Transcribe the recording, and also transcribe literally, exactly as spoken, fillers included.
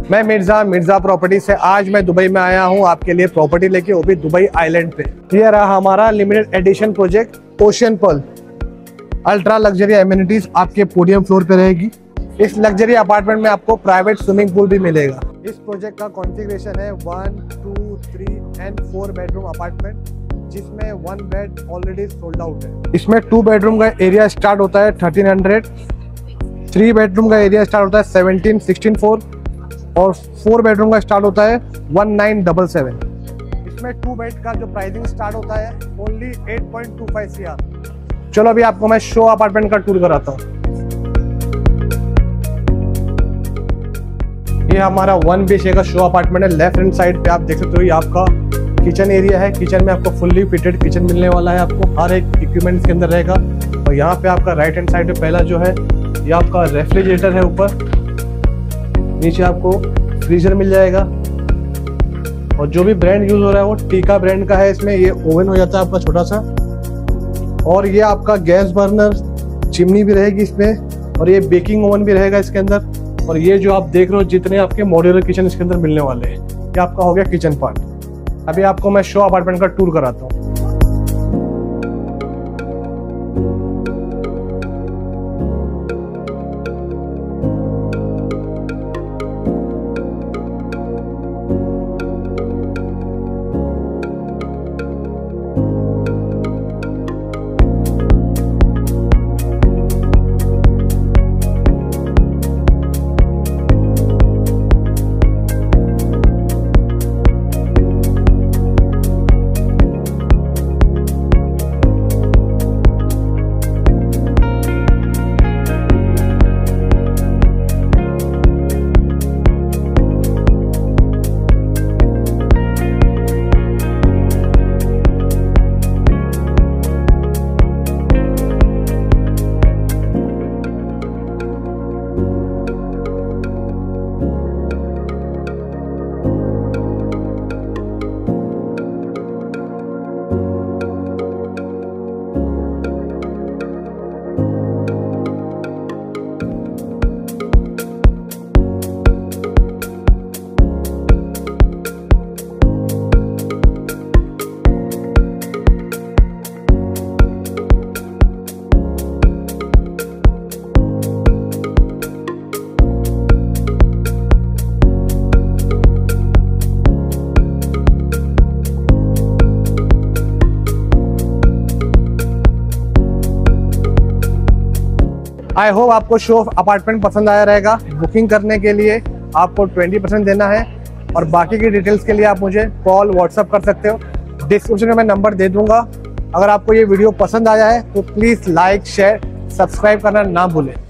मैं मिर्जा मिर्जा प्रॉपर्टी से आज मैं दुबई में आया हूं आपके लिए प्रॉपर्टी लेके, वो भी दुबई आइलैंड पे। ये रहा हमारा limited edition project Ocean Pearl. Ultra luxury amenities आपके पोडियम फ्लोर पे रहेगी। इस लग्जरी अपार्टमेंट में आपको प्राइवेट स्विमिंग पूल भी मिलेगा। इस प्रोजेक्ट का कॉन्फ़िगरेशन है one two three and four bedroom apartment, जिसमें one bed already sold out है। इसमें टू बेडरूम का एरिया स्टार्ट होता है थर्टीन हंड्रेड, थ्री बेडरूम का एरिया स्टार्ट होता है सेवनटीन सिक्सटीन फोर और फोर बेडरूम का स्टार्ट होता है वन नाइन डबल सेवन। इसमें टू बेड का जो प्राइसिंग स्टार्ट होता है only eight point two five C R. चलो अभी आपको मैं शो अपार्टमेंट का टूर कराता हूँ। ये हमारा वन बी एच के का शो अपार्टमेंट है। लेफ्ट हैंड साइड पे आप देख सकते हो ये आपका किचन एरिया है। किचन में आपको फुल्ली फिटेड किचन मिलने वाला है, आपको हर एक इक्विपमेंट के अंदर रहेगा। और यहाँ पे आपका राइट हैंड साइड पे पहला जो है ये आपका रेफ्रिजरेटर है, ऊपर नीचे आपको फ्रीजर मिल जाएगा। और जो भी ब्रांड यूज हो रहा है वो टीका ब्रांड का है। इसमें ये ओवन हो जाता है आपका छोटा सा, और ये आपका गैस बर्नर चिमनी भी रहेगी इसमें, और ये बेकिंग ओवन भी रहेगा इसके अंदर। और ये जो आप देख रहे हो जितने आपके मॉड्यूलर किचन इसके अंदर मिलने वाले हैं, ये आपका हो गया किचन पार्ट। अभी आपको मैं शो अपार्टमेंट का टूर कराता हूँ। आई होप आपको शो अपार्टमेंट पसंद आया रहेगा। बुकिंग करने के लिए आपको ट्वेंटी परसेंट देना है, और बाकी की डिटेल्स के लिए आप मुझे कॉल व्हाट्सअप कर सकते हो। डिस्क्रिप्शन में मैं नंबर दे दूंगा। अगर आपको ये वीडियो पसंद आया है तो प्लीज़ लाइक शेयर सब्सक्राइब करना ना भूलें।